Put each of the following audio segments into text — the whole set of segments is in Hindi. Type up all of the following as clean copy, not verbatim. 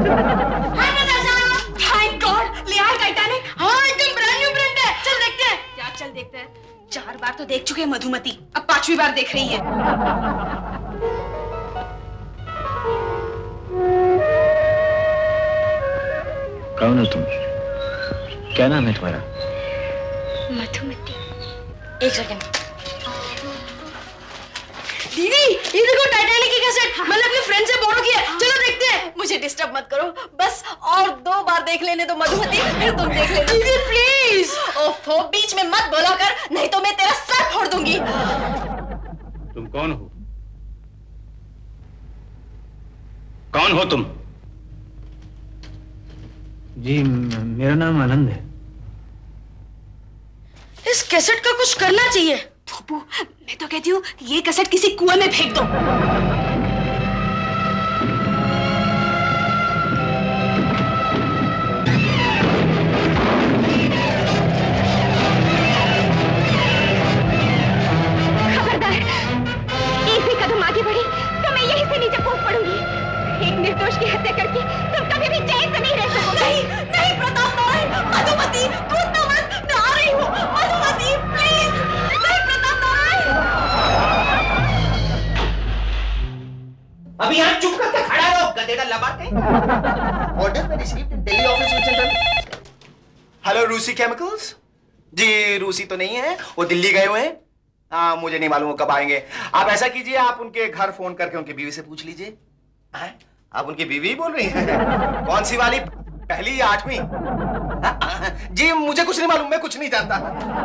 थैंक गॉड, ले आए टाइटैनिक। हाँ एकदम ब्रांड न्यू ब्रांड है। चल देखते हैं। क्या चल देखते हैं? 4 बार तो देख चुके हैं मधुमती, अब 5वीं बार देख रही है। कौन हो तुम? क्या नाम है तुम्हारा? मधुमती। एक सेकंड। दीदी ये देखो टाइटैनिक की कैसेट, मैंने अपने फ्रेंड से बोरो किया, चलो देखते हैं। मुझे डिस्टर्ब मत करो, बस और 2 बार देख लेने दो मधुमती, फिर तुम देख लेना। दीदी प्लीज। ओफो, बीच में मत बोला कर, नहीं तो मैं तेरा सर फोड़ दूंगी। तुम कौन हो? कौन हो तुम? जी मेरा नाम आनंद है। इस कैसेट का कुछ करना चाहिए। फूफू, मैं तो कहती हूँ ये कैसेट किसी कुएं में फेंक दो। खबरदार, एक भी कदम आगे बढ़ी तो मैं यहीं से नीचे कूद पड़ूंगी। एक निर्दोष की हत्या करके तुम कभी भी चैन से नहीं रह सकोगे। नहीं नहीं प्रताप नारायण, मधुमती कूदना मत, मैं आ रही हूँ। मधुमती प्लीज, नहीं प्रताप नारायण। अभी यहाँ चुप करके खड़ा रहो, गधेड़ा लबाते। ऑर्डर में रिसीव्ड इन दिल्ली ऑफिस में सेंटर। Hello Rusi chemicals. जी रूसी तो नहीं है, वो दिल्ली गए हुए हैं। मुझे नहीं मालूम वो कब आएंगे। आप ऐसा कीजिए, आप उनके घर फोन करके उनकी बीवी से पूछ लीजिए। आप उनकी बीवी बोल रही हैं? कौन सी वाली, पहली या 8वीं? जी मुझे कुछ नहीं मालूम, मैं कुछ नहीं जानता।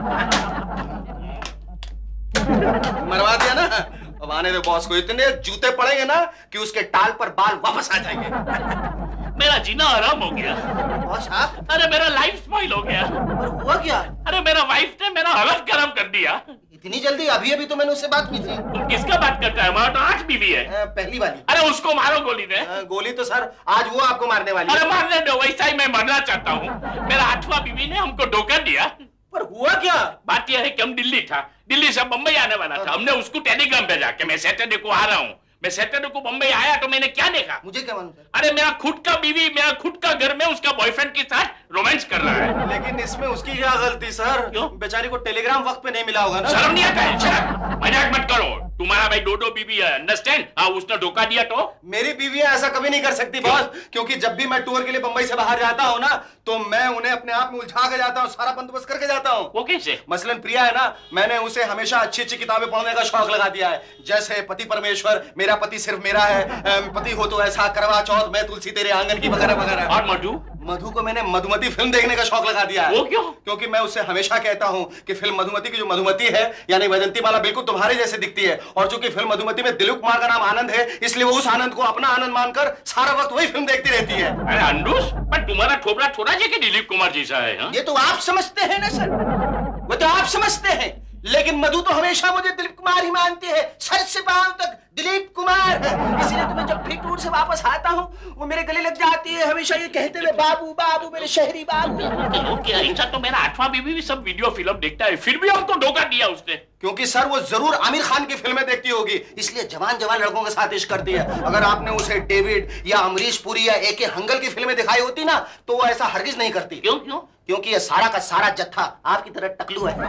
मरवा दिया ना। अब आने दो बॉस को, इतने जूते पड़ेंगे ना कि उसके टाल पर बाल वापस आ जाएंगे। मेरा जीना आराम हो गया। बॉस आप? अरे मेरा लाइफ स्पॉइल हो गया। और हुआ क्या? अरे मेरा वाइफ ने मेरा हालत खराब कर दिया। इतनी जल्दी? अभी अभी तो मैंने उससे बात की थी। तुम किसका बात करता है? हमारा तो 8 बीवी है। पहली वाली। अरे उसको मारो गोली ने। गोली तो सर आज वो आपको मारने वाली। अरे मारने दो, वैसा ही मैं मरना चाहता हूँ। मेरा 8वां बीवी ने हमको धोखा दिया। पर हुआ क्या? बात यह है कि हम दिल्ली था, दिल्ली से बम्बई आने वाला था। हमने उसको टेलीग्राम भेजा कि मैं सैटरडे को आ रहा हूँ। मैं सैटरडे को बम्बई आया तो मैंने क्या देखा? मुझे क्या मालूम सर? अरे मेरा खुद का बीवी मेरा खुद का घर में उसका बॉयफ्रेंड के साथ रोमांस कर रहा है। लेकिन इसमें उसकी क्या गलती सर? क्यों? बेचारी को टेलीग्राम वक्त पे नहीं मिला होगा ना। शर्म नहीं आता है? शर्म, मजाक मत करो। तुम्हारा भाई 2 बीवी है, अंडरस्टैंड? हाँ, उसने धोखा दिया तो? मेरी बीवियां ऐसा कभी नहीं कर सकती बॉस, क्योंकि जब भी मैं टूर के लिए बंबई से बाहर जाता हूँ ना, तो मैं उन्हें अपने आप में उलझा के जाता हूँ, सारा बंदोबस्त करके जाता हूँ। वो कैसे? मसलन प्रिया है ना, मैंने उसे हमेशा अच्छी अच्छी किताबें पढ़ने का शौक लगा दिया है। जैसे पति परमेश्वर, मेरा पति सिर्फ मेरा है, पति हो तो ऐसा, करवा चौथ, मैं तुलसी तेरे आंगन की, वगैरह वगैरह। और मधु? मधु को मैंने मधुमती फिल्म देखने का शौक लगा दिया है। वो क्यों? क्योंकि मैं उससे हमेशा कहता हूँ कि फिल्म मधुमती की जो मधुमती है यानी वैजंती माला बिल्कुल तुम्हारे जैसे दिखती है, और चूंकि फिल्म मधुमती में दिलीप कुमार का नाम आनंद है, इसलिए वो उस आनंद को अपना आनंद मानकर सारा वक्त वही फिल्म देखती रहती है। अरे अंडूस, पर तुम्हारा ठोबरा थोड़ा जैसे दिलीप कुमार जैसा है। हाँ? ये तो आप समझते हैं ना सर, वो तो आप समझते हैं, लेकिन मधु तो हमेशा मुझे दिलीप कुमार ही मानती है, सर से पांव तक दिलीप कुमार। इसलिए तो मैं जब भी टूर से वापस आता हूँ वो मेरे गले लग जाती है, हमेशा ये कहते हुए बाबू बाबू मेरे शहरी बाबू। क्या ऐसा तो मेरा 8वां बीवी भी सब वीडियो फिल्म देखता है, फिर भी हमको धोखा दिया उसने। क्योंकि सर वो जरूर आमिर खान की फिल्में देखती होगी, इसलिए जवान जवान लड़कों के साथ इश्क करती है। अगर आपने उसे डेविड या अमरीश पुरी या ए.के. हंगल की फिल्में दिखाई होती ना, तो वो ऐसा हरगिज नहीं करती। क्यों क्यों? क्योंकि ये सारा का सारा जत्था आपकी तरह टकलू है।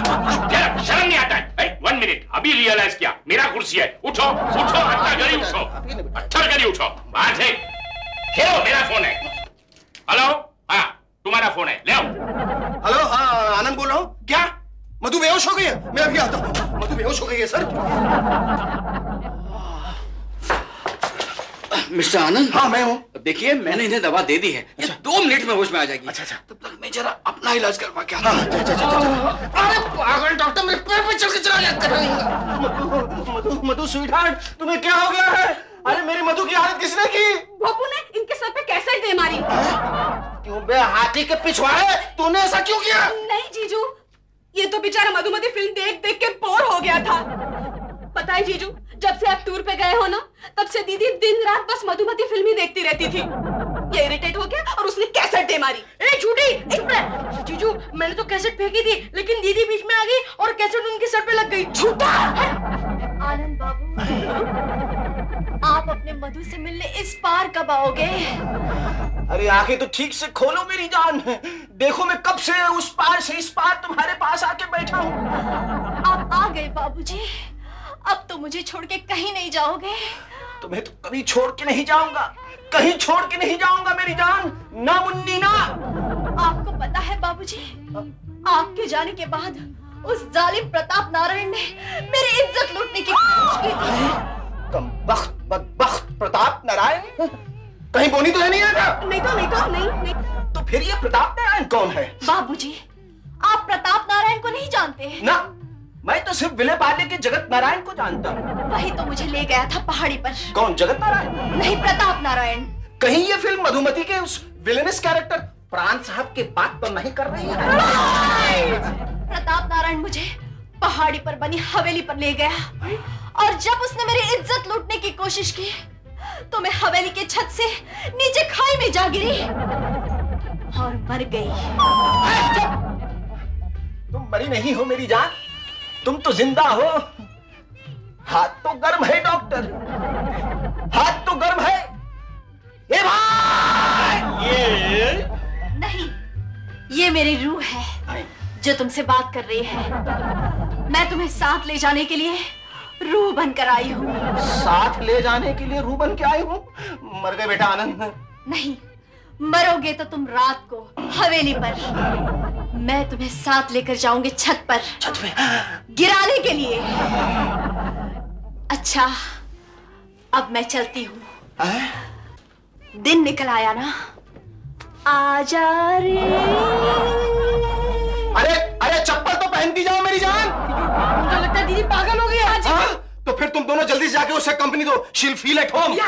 शर्म नहीं आता है? 1 मिनट, अभी रियलाइज किया, मेरा कुर्सी है। उठो उठो, अच्छा करी उठो, अच्छा करी उठो, बाहर से खेलो, मेरा फोन है। हेलो, हाँ तुम्हारा फोन है, ले आओ। हेलो, हाँ आनंद बोल रहा हूँ। क्या मधु बेहोश हो गई है? मैं अभी आता हूँ। मधु बेहोश हो गई है सर। मिस्टर आनंद? हाँ मैं हूँ। देखिए मैंने इन्हें दवा दे दी है, ये 2 मिनट में होश में आ जाएगी। अच्छा अच्छा, तब तक मैं जरा अपना इलाज करवा क्या। अरे पागल डॉक्टर, मेरे पैर पे चल के चला गया। मधु मधु स्वीटहार्ट, तुम्हें क्या हो गया है? अरे मेरी मधु की हालत किसने की? बापू ने इनके सर पे कैसे दे मारी। क्यों बे हाथी के पिछवाड़े, तूने ऐसा क्यों किया? नहीं जीजू, ये तो बेचारा मधुमती फिल्म देख देख के बोर हो गया था। पता है जीजू, जब से आप टूर पे गए हो ना, तब से दीदी दिन रात बस मधुमती फिल्म ही देखती रहती थी। ये इरिटेट हो गया और उसने कैसेट दे मारी। ए झूठी, एक मिनट जीजू, मैंने तो कैसेट फेंकी थी, लेकिन दीदी बीच में आ गई और कैसेट उनके सर पे लग गई। झूठा। आनंद बाबू, आप आप अपने मधु से मिलने इस पार कब आओगे? अरे आंखें तो ठीक से खोलो मेरी जान। देखो मैं कब से उस पार से इस पार तुम्हारे पास आके बैठा हूँ। आप आ गए बाबूजी। अब तो मुझे छोड़ के कहीं नहीं जाओगे? तुम्हें तो कभी छोड़ के नहीं जाऊंगा, कहीं छोड़ के नहीं जाऊंगा मेरी जान, ना मुन्नी ना। आपको पता है बाबूजी, आपके जाने के बाद उस जालिम प्रताप नारायण ने मेरी इज्जत लूटने की कोशिश की थी। कमबख्त बदबख्त प्रताप नारायण कहीं बोनी तो है नहीं आया? नहीं। तो फिर ये प्रताप नारायण कौन है? बाबूजी, आप प्रताप नारायण को नहीं जानते? ना, मैं तो सिर्फ विले पाले के जगत नारायण को जानता हूँ। वही तो मुझे ले गया था पहाड़ी पर। कौन, जगत नारायण? नहीं, प्रताप नारायण। कहीं ये फिल्म मधुमती के उस विलेनस कैरेक्टर प्राण साहब की बात तो नहीं कर रही है? प्रताप नारायण मुझे पहाड़ी पर बनी हवेली पर ले गया और जब उसने मेरी इज्जत लूटने की कोशिश की तो मैं हवेली के छत से नीचे खाई में जा गिरी और मर गई। तुम मरी नहीं हो मेरी जान, तुम तो जिंदा हो। हाथ तो गर्म है डॉक्टर, हाथ तो गर्म है। ए भाई! ये नहीं, ये मेरी रूह है जो तुमसे बात कर रही है। मैं तुम्हें साथ ले जाने के लिए रूह बनकर आई हूँ। साथ ले जाने के लिए रूह बन के आई हूँ? मर गए बेटा आनंद? नहीं, मरोगे तो तुम रात को हवेली पर, मैं तुम्हें साथ लेकर जाऊंगी छत पर, छत पे गिराने के लिए। अच्छा, अब मैं चलती हूँ। दिन निकल आया ना, आजा रे। अरे चप्पल तो पहनती जाओ मेरी जान। मुझे लगता है दीदी पागल हो गई आज। तो फिर तुम दोनों जल्दी से जाके उसे कंपनी दो, she will feel at home.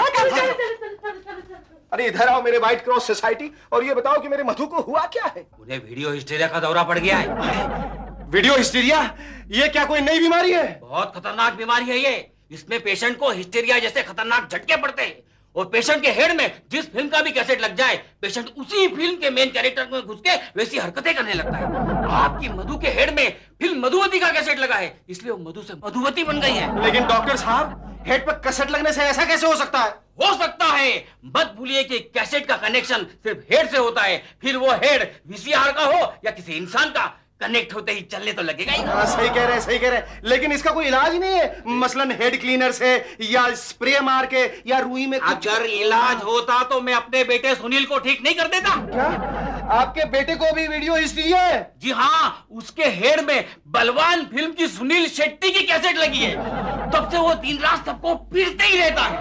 अरे इधर आओ मेरे व्हाइट क्रॉस सोसाइटी और ये बताओ कि मेरे मधु को हुआ क्या है? उन्हें वीडियो हिस्टीरिया का दौरा पड़ गया है। Video hysteria? ये क्या कोई नई बीमारी है? बहुत खतरनाक बीमारी है ये। इसमें पेशेंट को हिस्टीरिया जैसे खतरनाक झटके पड़ते हैं और पेशेंट के हेड में जिस फिल्म का भी कैसेट लग जाए, पेशेंट उसी फिल्म के मेन कैरेक्टर में घुस के वैसी हरकतें करने लगता है। आपकी मधु के हेड में फिल्म मधुमती का कैसेट लगा है, इसलिए वो मधु से मधुमती बन गई है। लेकिन डॉक्टर साहब, हेड पर कैसेट लगने से ऐसा कैसे हो सकता है? हो सकता है, मत भूलिए कि कैसेट का कनेक्शन सिर्फ हेड से होता है, फिर वो हेड वीसीआर का हो या किसी इंसान का, कनेक्ट होते ही चलने तो लगेगा ही। हाँ, सही कह रहे हैं। लेकिन इसका कोई इलाज नहीं है? मसलन हेड क्लीनर से या स्प्रे मार के या रुई में कुछ? अगर इलाज होता तो मैं अपने बेटे सुनील को ठीक नहीं कर देता। क्या आपके बेटे को भी वीडियो हिस्टीरिया है? जी हाँ, उसके हेड में बलवान फिल्म की सुनील शेट्टी की कैसेट लगी है। तब से वो दिन रात सबको पीटते ही रहता है।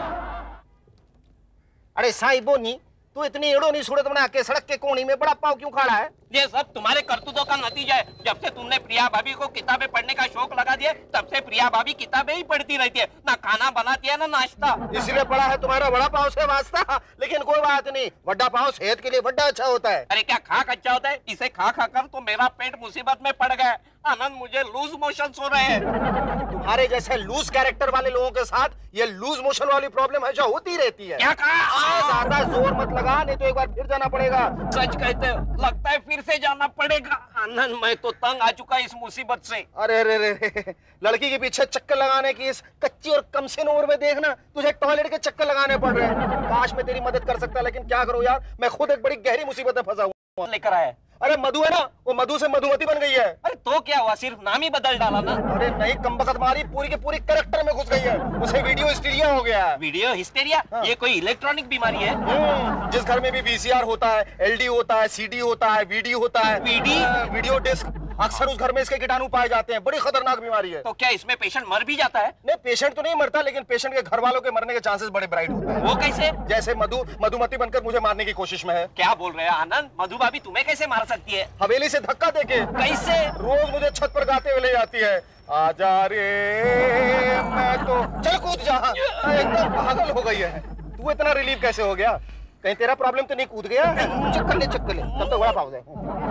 अरे साई बोनी, तू इतनी एड़ो नहीं सूरत बना के सड़क के कोने में बड़ा पाव क्यों खड़ा है? ये सब तुम्हारे करतूतों का नतीजा है। जब से तुमने प्रिया भाभी को किताबें पढ़ने का शौक लगा दिया, तब से प्रिया भाभी किताबें ही पढ़ती रहती है, ना खाना बनाती है ना नाश्ता। इसलिए पड़ा है तुम्हारा बड़ा पाव से वास्ता। लेकिन कोई बात नहीं, बड़ा पाव सेहत के लिए बड़ा अच्छा होता है। अरे क्या खाक अच्छा होता है? इसे खा खा कर तो मेरा पेट मुसीबत में पड़ गया। आनंद, मुझे लूज मोशन हो रहे हैं। तुम्हारे जैसे लूज कैरेक्टर वाले लोगों के साथ ये लूज मोशन वाली प्रॉब्लम है जो होती रहती है। क्या कहा? ज्यादा जोर मत लगा, नहीं तो एक बार फिर जाना पड़ेगा। सच कहते हो? लगता है फिर से जाना पड़ेगा। आनंद, मैं तो तंग आ चुका इस मुसीबत से। अरे लड़की के पीछे चक्कर लगाने की इस कच्ची और कमसिन उम्र में देखना तुझे टॉयलेट के चक्कर लगाने पड़ रहे हैं। काश मैं तेरी मदद कर सकता, लेकिन क्या करूं यार, मैं खुद एक बड़ी गहरी मुसीबत में फंसा हूं। लेकर आया? अरे मधु है ना, वो मधु से मधुमती बन गई है। अरे तो क्या हुआ, सिर्फ नाम ही बदल डाला ना। अरे नहीं, कमबख्त मारी पूरी के पूरी कैरेक्टर में घुस गई है, उसे वीडियो हिस्टीरिया हो गया। Video hysteria? हाँ। ये कोई इलेक्ट्रॉनिक बीमारी है? जिस घर में भी वीसीआर होता है, एलडी होता है, सीडी होता है, वीडी होता है, वीडियो डिस्क, अक्सर उस घर में इसके कीटाणु पाए जाते हैं। बड़ी खतरनाक बीमारी है। तो क्या इसमें पेशेंट मर भी जाता है? नहीं, पेशेंट तो नहीं मरता, लेकिन पेशेंट के घर वालों के मरने के चांसेस बड़े ब्राइट होते हैं। वो कैसे? जैसे मधुमती बनकर मुझे मारने की कोशिश में है। क्या बोल रहे हैं आनंद? मधु भाभी तुम्हें कैसे मार सकती है? हवेली से धक्का देके। कैसे? रोज मुझे छत पर गाते हुए ले जाती है, आजा रे। मैं तो चल कूद जा, एकदम पागल हो गई है। तू इतना रिलीफ कैसे हो गया? कहीं तेरा प्रॉब्लम तो नहीं कूद गया? चक्कर ले तब तो बड़ा पाव दे।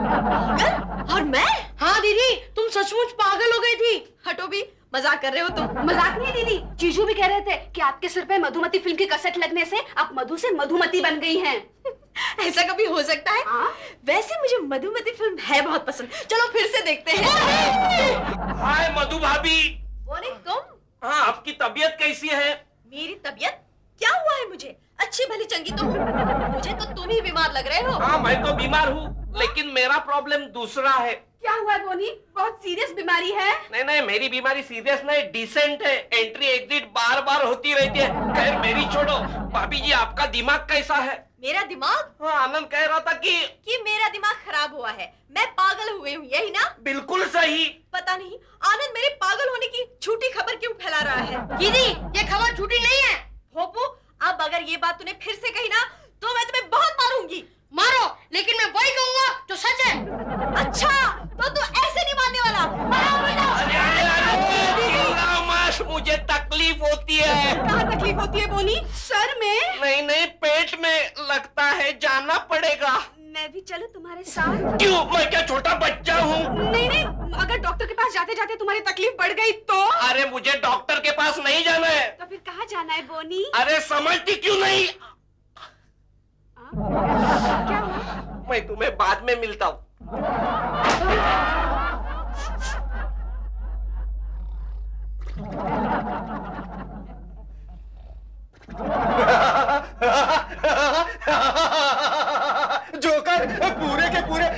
और मैं? हाँ दीदी, तुम सचमुच पागल हो गई थी। हटो भी, मजाक कर रहे हो तुम। मजाक नहीं दीदी, जीजू भी कह रहे थे कि आपके सिर पे मधुमती फिल्म की कैसेट लगने से आप मधु से मधुमती बन गई हैं। ऐसा कभी हो सकता है? वैसे मुझे मधुमती फिल्म है बहुत पसंद, चलो फिर से देखते हैं। हाय मधु भाभी। बोले तुम? हाँ, आपकी तबीयत कैसी है? मेरी तबीयत क्या हुआ है मुझे? अच्छी भली चंगी तो हूँ। मुझे तो तुम ही बीमार लग रहे हो। हाँ मैं तो बीमार हूँ, लेकिन मेरा प्रॉब्लम दूसरा है। क्या हुआ है बोनी? बहुत सीरियस बीमारी है? नहीं नहीं, मेरी बीमारी सीरियस नहीं, डिसेंट है। एंट्री एग्जिट बार बार होती रहती है। खैर मेरी छोड़ो, भाभी जी आपका दिमाग कैसा है? मेरा दिमाग? हाँ, आनंद कह रहा था कि मेरा दिमाग खराब हुआ है, मैं पागल हुई हूँ, यही ना? बिल्कुल सही। पता नहीं आनंद मेरे पागल होने की झूठी खबर क्यों फैला रहा है। दीदी ये खबर झूठी नहीं है। भोपू अब अगर ये बात तूने फिर से कही ना तो मैं तुम्हें बहुत मारूंगी। मारो, लेकिन मैं वही कहूंगा जो सच है। अच्छा तो तू ऐसे नहीं मानने वाला। मुझे तकलीफ होती है। कहाँ तकलीफ होती है बोनी? सर में? नहीं नहीं, पेट में। लगता है जाना पड़ेगा। मैं भी चलूं तुम्हारे साथ? क्यों, मैं क्या छोटा बच्चा हूँ? नहीं नहीं, अगर डॉक्टर के पास जाते जाते तुम्हारी तकलीफ बढ़ गई तो? अरे मुझे डॉक्टर के पास नहीं जाना है। तो फिर कहाँ जाना है बोनी? अरे समझती क्यों नहीं? क्या हुआ? मैं तुम्हें बाद में मिलता हूँ। जोकर पूरे के पूरे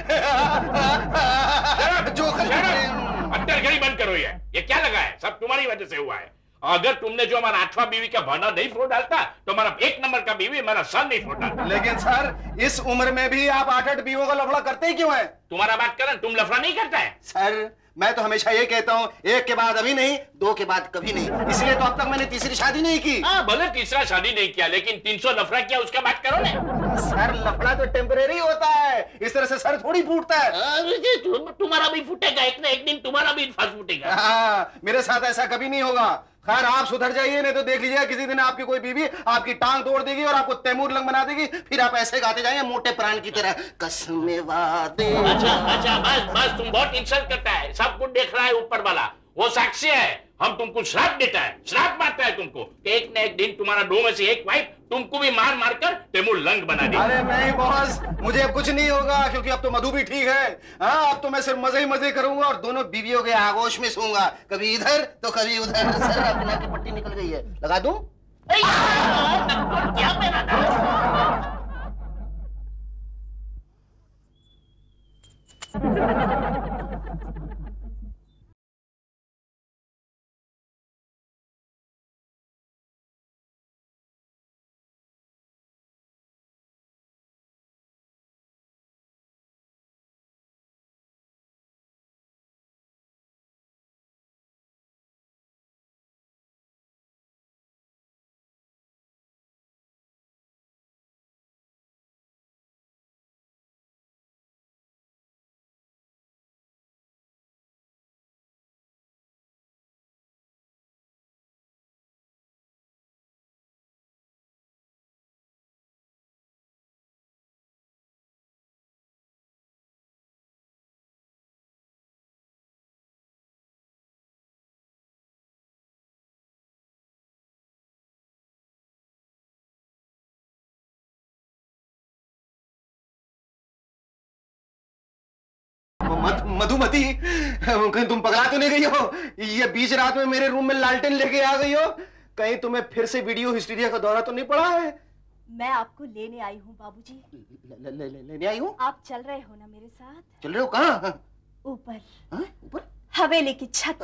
जोकर। अट्टरगरी बंद करो। ये क्या लगा है? सब तुम्हारी वजह से हुआ है। अगर तुमने जो हमारा 8वां बीवी का बहाना नहीं फोड़ डालता तो हमारा 1 नंबर का बीवी हमारा सर नहीं फोड़ डालता। लेकिन सर इस उम्र में भी आप 8-8 बीवियों का लफड़ा करते ही क्यों है? तुम्हारा बात करें, तुम लफड़ा नहीं करता है? सर मैं तो हमेशा ये कहता हूँ, 1 के बाद अभी नहीं, 2 के बाद कभी नहीं। इसलिए तो अब तक मैंने तीसरी शादी नहीं की। हाँ भले तीसरा शादी नहीं किया, लेकिन 300 लफड़ा किया उसका बात करो ना। सर लफड़ा तो टेम्परेरी होता है, इस तरह से सर थोड़ी फूटता है। तुम्हारा भी फूटेगा, एक ना एक दिन तुम्हारा भी फंस फूटेगा। हाँ, मेरे साथ ऐसा कभी नहीं होगा। खैर आप सुधर जाइए, नहीं तो देख लीजिएगा किसी दिन आपकी कोई बीवी आपकी टांग तोड़ देगी और आपको तैमूर लंग बना देगी। फिर आप ऐसे गाते जाएंगे मोटे प्राण की तरह, कसमें वादे। अच्छा बस तुम बहुत इंसल्ट करता है। सब कुछ देख रहा है ऊपर वाला, वो साक्षी है। हम तुमको श्राप देता है, श्राप मारता है तुमको कि एक न एक दिन तुम्हारा 2 में से एक वाइफ तुमको भी मार मार कर तैमूर लंग बना देगी। अरे नहीं बॉस, मुझे अब कुछ नहीं होगा, क्योंकि अब तो मधु भी ठीक है। हाँ अब तो मैं सिर्फ मजे ही मजे करूंगा और दोनों बीवियों के आगोश में सोऊंगा, कभी इधर तो कभी उधर। सर अपना की पट्टी निकल गई है, लगा दूं? क्या मेरा नाम? मधुमती, कहीं तुम पगला तो नहीं गई हो? ये बीच रात में मेरे रूम में लालटेन लेके आ गई हो? कहीं तुम्हें फिर से वीडियो हिस्टीरिया का दौरा तो नहीं पड़ा है? मैं आपको लेने आई हूँ बाबूजी। लेने आई हूँ? आप चल रहे हो ना मेरे साथ? चल रहे हो? कहाँ? ऊपर। ऊपर? हवेली की छत।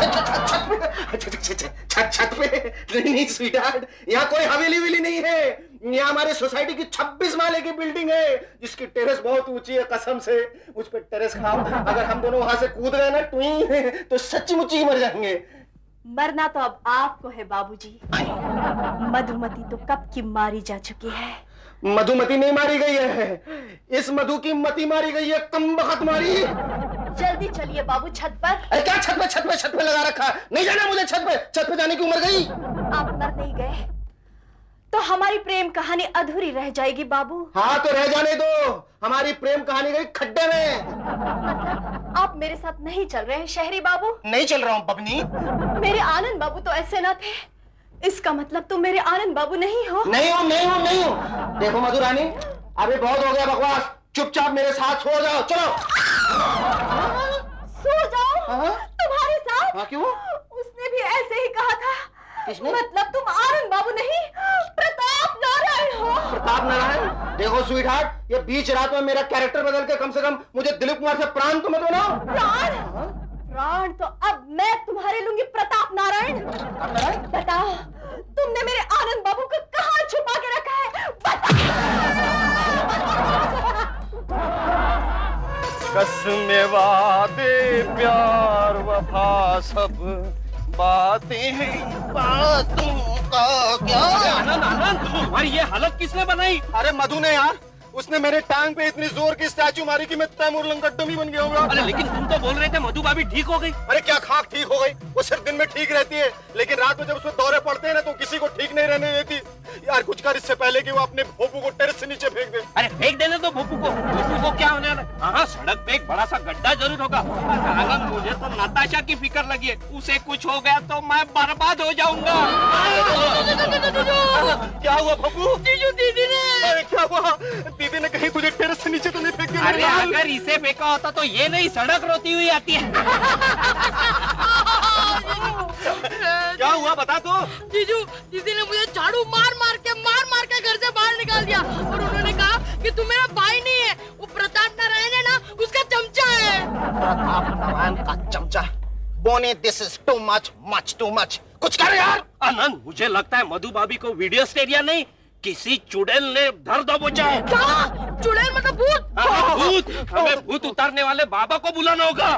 छत पे? नहीं स्वीटहार्ट, यहाँ कोई हवेली वेली नहीं है। यहाँ हमारे सोसाइटी की 26 माले की बिल्डिंग है, जिसकी टेरेस बहुत ऊंची है। कसम से उस पे टेरेस खाओ, अगर हम दोनों वहां से कूद गए ना टुई, तो सच्ची मुच्ची मर जाएंगे। मरना तो अब आपको है बाबूजी। मधुमती तो कब की मारी जा चुकी है। मधुमती नहीं मारी गई है, इस मधु की मती मारी गई है, कम बखत मारी। जल्दी चलिए बाबू छत पर। क्या छत पे लगा रखा? नहीं जाना मुझे छत पे जाने की उम्र गई। आप मर नहीं गए तो हमारी प्रेम कहानी अधूरी रह जाएगी बाबू। हाँ तो रह जाने दो, हमारी प्रेम कहानी गई खड्डे में। मतलब आप मेरे साथ नहीं चल रहे हैं शहरी बाबू? नहीं चल रहा हूँ बबनी। मेरे आनंद बाबू तो ऐसे ना थे, इसका मतलब तुम मेरे आनंद बाबू नहीं हो? नहीं हूँ। देखो मधुरानी, अभी बहुत हो गया बकवास, चुपचाप मेरे साथ सो जाओ। चलो सो जाओ? तुम्हारे साथ? हाँ क्यों? उसने भी ऐसे ही कहा था। किसने? मतलब तुम आनंद बाबू नहीं, प्रताप नारायण, देखो स्वीट हार्ट, ये बीच रात में मेरा कैरेक्टर बदल के कम से कम मुझे दिलीप कुमार से प्राण तो मत दो ना। प्राण तो अब मैं तुम्हारे लूंगी प्रताप नारायण। बताओ तुमने मेरे आनंद बाबू को कहाँ छुपा के रखा है? कसमें वादे प्यार वफा सब बातें हैं, बातों का क्या। आनंद आनंद, तुम्हारी ये हालत किसने बनाई? अरे मधु ने यार, उसने मेरे टांग पे इतनी जोर की स्टैचू मारी कि मैं तैमूर लंगड्डम ही बन गया हूँ। अरे लेकिन तुम तो बोल रहे थे मधु भाभी ठीक हो गई। अरे क्या खाक ठीक हो गई, वो सिर्फ दिन में ठीक रहती है, लेकिन रात में जब उसमें दौरे पड़ते हैं ना तो किसी को ठीक नहीं रहने देती। यार कुछ कर इससे पहले कि वो अपने भोपू को टेरेस से नीचे फेंक दे। अरे फेंक देने दो भोपू को क्या होने वाला? हाँ, सड़क पे एक बड़ा सा गड्ढा जरूर होगा। आनंद, मुझे तो नताशा की फिक्र लगी है, उसे कुछ हो गया तो मैं बर्बाद हो जाऊंगा। क्या हुआ भोपू? जीजू, दीदी ने। अरे क्या हुआ? दीदी ने कहीं तुझे टेरेस से नीचे तो नहीं फेंक दिया? अरे अगर इसे फेंका होता तो ये नहीं सड़क रोती हुई आती है। क्या हुआ बता तो। जीजू, दीदी ने मुझे झाड़ू मार मार के घर से बाहर निकाल दिया और उन्होंने कहा कि तू मेरा भाई नहीं है, वो प्रताप नारायण है ना, उसका चमचा है। प्रताप नारायण का चमचा? Boney, this is too much, much too much. कुछ कर यार। आनंद, मुझे लगता है मधु भाभी को वीडियो स्टेरिया नहीं, किसी चुड़ैल ने धर दबोचा है। क्या? चुड़ैल मतलब भूत? हाँ, भूत। हमें भूत उतारने वाले बाबा को बुलाना होगा।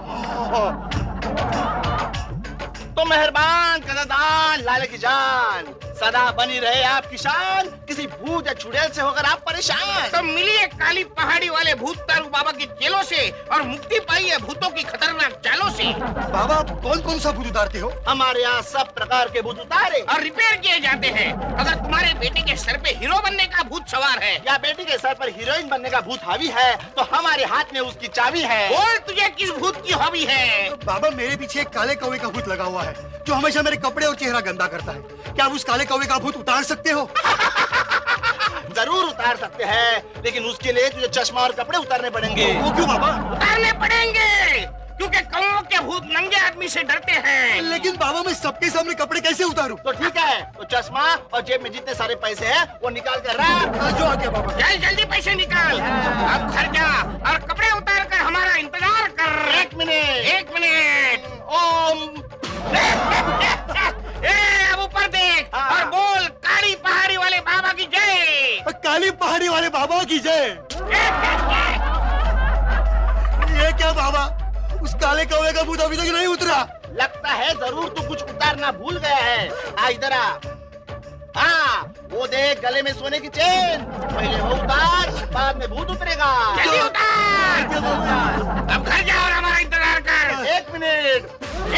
तो मेहरबान कदरदान लाल की जान, सदा बनी रहे आपकी शान, किसी भूत या चुड़ैल से होकर आप परेशान। तो मिलिए काली पहाड़ी वाले भूत तारू बाबा की जेलों से और मुक्ति पाइए भूतों की खतरनाक चालों से। बाबा कौन कौन सा भूत उतारते हो? हमारे यहाँ सब प्रकार के भूत उतारे और रिपेयर किए जाते हैं। अगर तुम्हारे बेटे के सर पे हीरो बनने का भूत सवार है या बेटी के सर पर हीरोइन बनने का भूत हावी है तो हमारे हाथ में उसकी चाबी है। बोल, तुझे किस भूत की हॉबी है? बाबा, मेरे पीछे एक काले कौवे का भूत लगा हुआ है जो हमेशा मेरे कपड़े और चेहरा गंदा करता है। क्या आप उस काले कौवे का भूत उतार सकते हो? जरूर उतार सकते हैं, लेकिन उसके लिए तुझे चश्मा और कपड़े उतारने पड़ेंगे। वो क्यों बाबा? उतारने पड़ेंगे क्योंकि कौवों के भूत नंगे आदमी से डरते हैं। लेकिन बाबा, मैं सबके सामने कपड़े कैसे उतारूं? तो ठीक है, तो चश्मा और जेब में जितने सारे पैसे हैं वो निकाल कर रख। जो आगे बाबा। जल्दी पैसे निकाल। अब घर जा और कपड़े उतार कर हमारा इंतजार कर। एक मिनट। ओम। अब ऊपर देख और बोल, काली पहाड़ी वाले बाबा की जय। काली पहाड़ी वाले बाबा की जय। ये क्या बाबा, उस काले कौवे का भूत अभी तक नहीं उतरा? लगता है जरूर तू कुछ उतारना भूल गया है। आ इधर आ। हाँ, वो देख गले में सोने की चेन, पहले वो उतार, बाद में भूत उतरेगा। जल्दी उतार। अब घर जा और हमारा इंतजार कर। एक मिनट।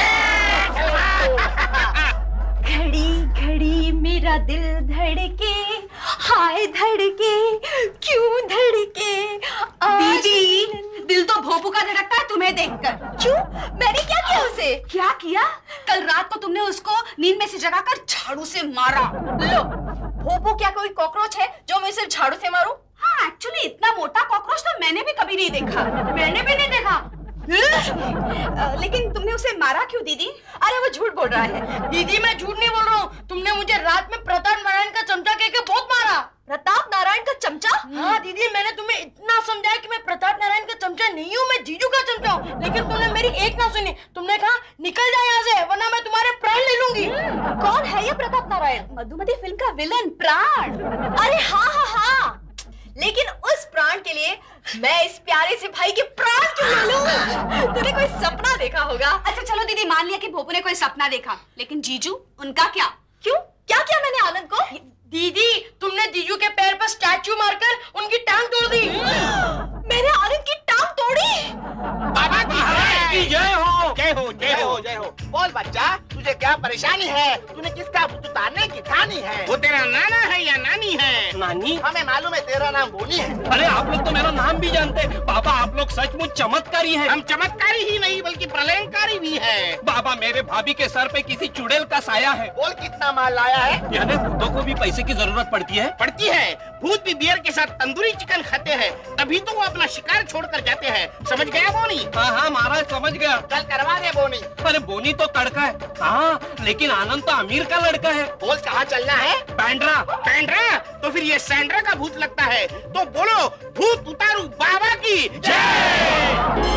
घड़ी घड़ी मेरा दिल धड़के, हाय धड़के, क्यों धड़के दीदी? दिल तो भोपू का धड़कता है तुम्हें देखकर। क्यों? मैंने क्या किया उसे? क्या किया? कल रात को तुमने उसको नींद में से जगाकर झाड़ू से मारा। लो, भोपू क्या कोई कॉकरोच है जो मैं सिर्फ झाड़ू से मारूं? हाँ, एक्चुअली इतना मोटा कॉकरोच तो मैंने भी कभी नहीं देखा। मैंने भी नहीं देखा। लेकिन तुमने उसे मारा क्यों दीदी? अरे वो झूठ बोल रहा है। दीदी, मैं झूठ नहीं बोल रहा हूँ, तुमने मुझे रात में प्रताप नारायण का चमचा कह के बहुत मारा। प्रताप नारायण का चमचा? हाँ दीदी, मैंने तुम्हें इतना समझाया कि मैं प्रताप नारायण का चमचा नहीं हूँ, मैं जीजू का चमचा हूँ, लेकिन तुमने मेरी एक ना सुनी। तुमने कहा निकल जाए यहाँ से वरना मैं तुम्हारे प्राण ले लूंगी। कौन है ये प्रताप नारायण? मधुमती फिल्म का विलन प्राण। अरे हाँ, लेकिन उस प्राण के लिए मैं इस प्यारे से भाई के प्राण क्यों ले लूं? तूने कोई सपना देखा होगा। अच्छा चलो दीदी, मान लिया कि भोपू ने कोई सपना देखा, लेकिन जीजू, उनका क्या? क्यों? क्या किया मैंने आनंद को? दीदी, तुमने जीजू के पैर पर स्टैचू मारकर उनकी टांग तोड़ दी। मैंने आनंद की टांग तोड़ी? बाबा की जय हो। जय हो, जय हो, जय हो। बोल बच्चा, तुझे क्या परेशानी है? तूने किसका भूत उतारने की ठानी है? वो तेरा नाना है या नानी है? नानी? हमें मालूम है तेरा नाम बोनी है। अरे आप लोग तो मेरा नाम भी जानते हैं। बाबा, आप लोग सचमुच चमत्कारी हैं। हम चमत्कारी ही नहीं बल्कि प्रलयंकारी भी हैं। बाबा, मेरे भाभी के सर पे किसी चुड़ैल का साया है। बोल कितना माल लाया है? यानी भूतों को भी पैसे की जरूरत पड़ती है? पड़ती है। भूत भी बियर के साथ तंदूरी चिकन खाते हैं, तभी तो वो अपना शिकार छोड़कर जाते हैं। समझ गया बोनी? हाँ महाराज, समझ गया। कल करवा दे बोनी। अरे बोनी तो तड़का है। हाँ, लेकिन आनंद तो अमीर का लड़का है। बोल कहाँ चलना है? बैंड्रा। बैंड्रा? तो फिर ये सैंड्रा का भूत लगता है। तो बोलो, भूत उतारू बाबा की जय।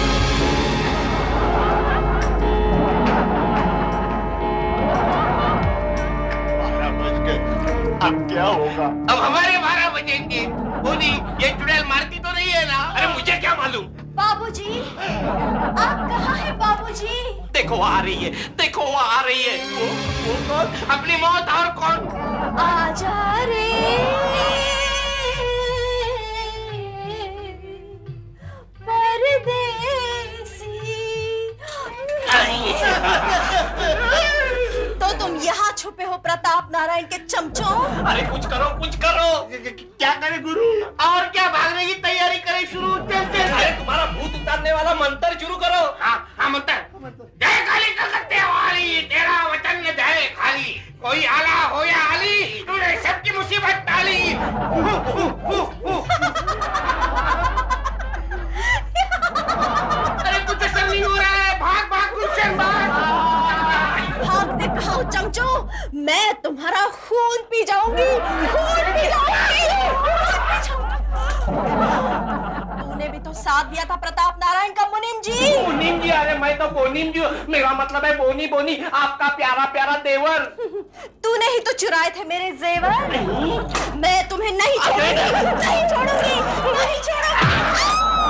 अब क्या होगा? अब हमारे 12 बजेंगे। बोली, ये चुड़ैल मारती तो नहीं है ना? अरे मुझे क्या मालूम। बाबूजी, आप कहाँ हैं बाबूजी? देखो वो आ रही है, देखो वो आ रही है। वो कौन? अपनी मौत और कौन? आजा रे परदेसी। तो तुम यहाँ छुपे हो प्रताप नारायण के चमचों? अरे कुछ करो, कुछ करो। क्या करे गुरु? और क्या, भागने की तैयारी करें शुरू? अरे तुम्हारा भूत उतारने वाला मंत्र शुरू करो। हाँ मंत्र। जय काली कलकत्ते वाली, तेरा वचन न जाए खाली। कोई आला हो या आली, तूने सबकी मुसीबत टाली। अरे कुछ असर नहीं हो रहा है। भाग भाग गुलशन भाग। भागते कहाँ हो चमचों? मैं तुम्हारा खून पी जाऊंगी, खून पी जाऊंगी। तूने भी तो साथ दिया था प्रताप नारायण का मुनीम जी। मुनीम जी? अरे मैं तो बोनीम जी हूँ। मेरा मतलब है बोनी बोनी, आपका प्यारा प्यारा देवर। तूने ही तो चुराए थे मेरे जेवर। मैं तुम्हें नहीं छोड़ूंगी, नहीं छोड़ूंगी, नहीं छोड़ूंगी।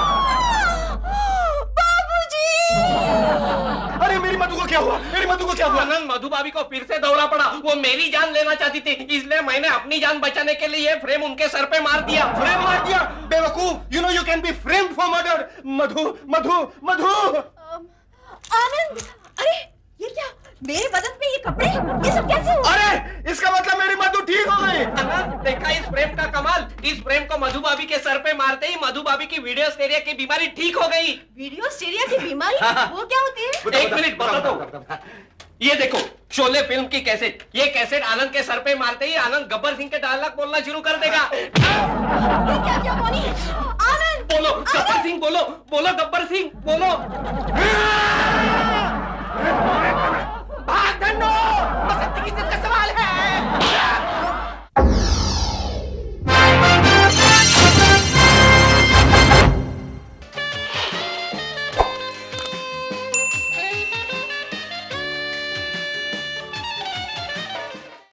अरे मेरी मधु को क्या हुआ? मेरी मधु को क्या हुआ? आनंद, मधु भाभी को फिर से दौरा पड़ा। वो मेरी जान लेना चाहती थी, इसलिए मैंने अपनी जान बचाने के लिए फ्रेम उनके सर पे मार दिया। फ्रेम मार दिया? बेवकूफ, you know you can be framed for murder. Madhu Madhu Madhu. Anand, अरे ये क्या? मेरे बदन पे ये कपड़े, ये सब कैसे हुआ? अरे इसका मतलब मेरी मधु ठीक हो गई। आनंद, देखा इस फ्रेम का कमाल? इस फ्रेम को मधु भाभी के सर पे मारते ही मधु भाभी की वीडियो स्टेरिया की बीमारी ठीक हो गई। वीडियो स्टेरिया की बीमारी? वो क्या होती है? एक मिनट बता दो। ये देखो, शोले फिल्म की कैसेट। ये कैसेट आनंद के सर पे मारते ही आनंद गब्बर सिंह के डायलॉग बोलना शुरू कर देगा। क्या क्या बोली? आनंद बोलो, गब्बर सिंह बोलो, बोलो गब्बर सिंह बोलो। भाग धन्नो।